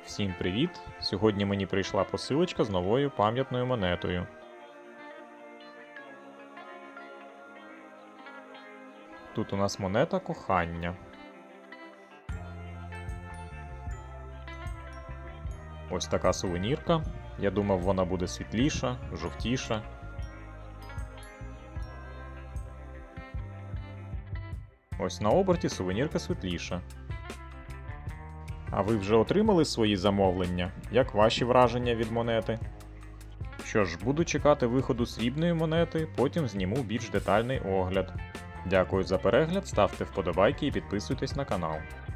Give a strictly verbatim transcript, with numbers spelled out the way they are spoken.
Всім привіт! Сьогодні мені прийшла посилочка з новою пам'ятною монетою. Тут у нас монета кохання. Ось така сувенірка. Я думав, вона буде світліша, жовтіша. Ось на оберті сувенірка світліша. А ви вже отримали свої замовлення? Як ваші враження від монети? Що ж, буду чекати виходу срібної монети, потім зніму більш детальний огляд. Дякую за перегляд, ставте вподобайки і підписуйтесь на канал.